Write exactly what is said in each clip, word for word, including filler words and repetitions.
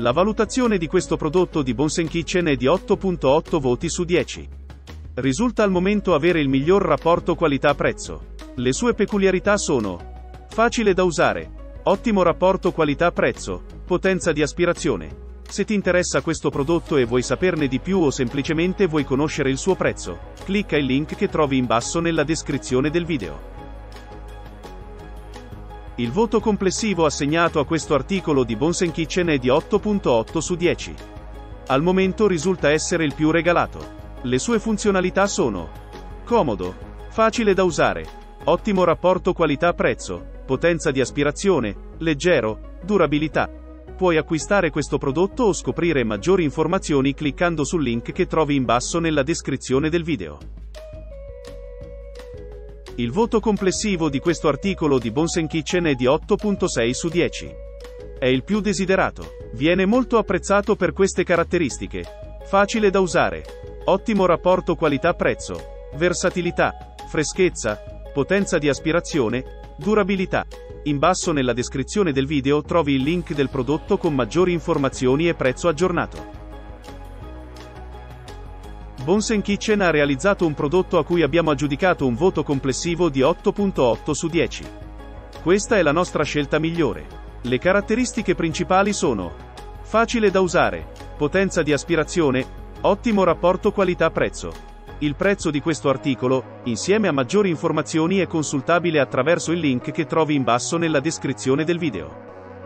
La valutazione di questo prodotto di Bunsen Kitchen è di otto virgola otto voti su dieci. Risulta al momento avere il miglior rapporto qualità-prezzo. Le sue peculiarità sono: facile da usare, ottimo rapporto qualità-prezzo, potenza di aspirazione. Se ti interessa questo prodotto e vuoi saperne di più o semplicemente vuoi conoscere il suo prezzo, clicca il link che trovi in basso nella descrizione del video. Il voto complessivo assegnato a questo articolo di Bunsen Kitchen è di otto virgola otto su dieci. Al momento risulta essere il più regalato. Le sue funzionalità sono: comodo, facile da usare, ottimo rapporto qualità-prezzo, potenza di aspirazione, leggero, durabilità. Puoi acquistare questo prodotto o scoprire maggiori informazioni cliccando sul link che trovi in basso nella descrizione del video. Il voto complessivo di questo articolo di Bunsen Kitchen è di otto virgola sei su dieci. È il più desiderato. Viene molto apprezzato per queste caratteristiche: facile da usare, ottimo rapporto qualità-prezzo, versatilità, freschezza, potenza di aspirazione, durabilità. In basso nella descrizione del video trovi il link del prodotto con maggiori informazioni e prezzo aggiornato. Bunsen Kitchen ha realizzato un prodotto a cui abbiamo aggiudicato un voto complessivo di otto virgola otto su dieci. Questa è la nostra scelta migliore. Le caratteristiche principali sono: facile da usare, potenza di aspirazione, ottimo rapporto qualità-prezzo. Il prezzo di questo articolo, insieme a maggiori informazioni, è consultabile attraverso il link che trovi in basso nella descrizione del video.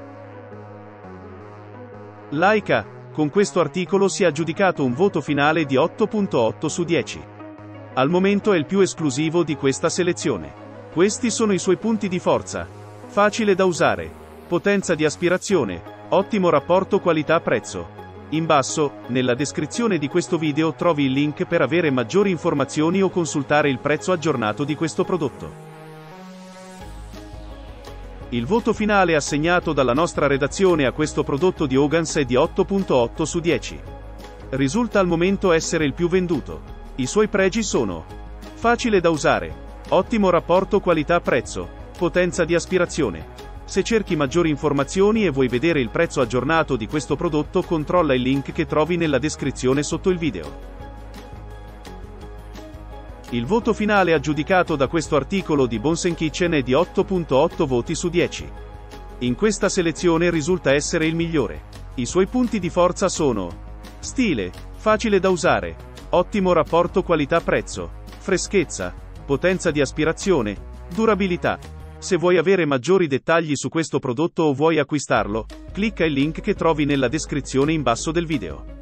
Laika, con questo articolo si è aggiudicato un voto finale di otto virgola otto su dieci. Al momento è il più esclusivo di questa selezione. Questi sono i suoi punti di forza: facile da usare, potenza di aspirazione, ottimo rapporto qualità-prezzo. In basso, nella descrizione di questo video trovi il link per avere maggiori informazioni o consultare il prezzo aggiornato di questo prodotto. Il voto finale assegnato dalla nostra redazione a questo prodotto di Hogan's è di otto virgola otto su dieci. Risulta al momento essere il più venduto. I suoi pregi sono: facile da usare, ottimo rapporto qualità-prezzo, potenza di aspirazione. Se cerchi maggiori informazioni e vuoi vedere il prezzo aggiornato di questo prodotto, controlla il link che trovi nella descrizione sotto il video. Il voto finale aggiudicato da questo articolo di Bunsen Kitchen è di otto virgola otto voti su dieci. In questa selezione risulta essere il migliore. I suoi punti di forza sono: stile, facile da usare, ottimo rapporto qualità-prezzo, freschezza, potenza di aspirazione, durabilità. Se vuoi avere maggiori dettagli su questo prodotto o vuoi acquistarlo, clicca il link che trovi nella descrizione in basso del video.